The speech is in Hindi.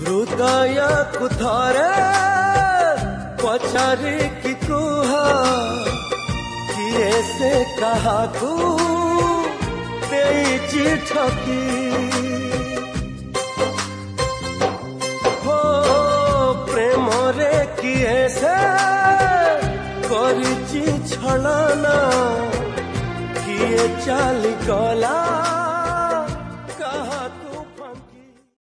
हृदय को थरे पचारि कि कुह किए से कहा देइछि ठकी हो प्रेम रे किए से करिछि छलना किए चली गला।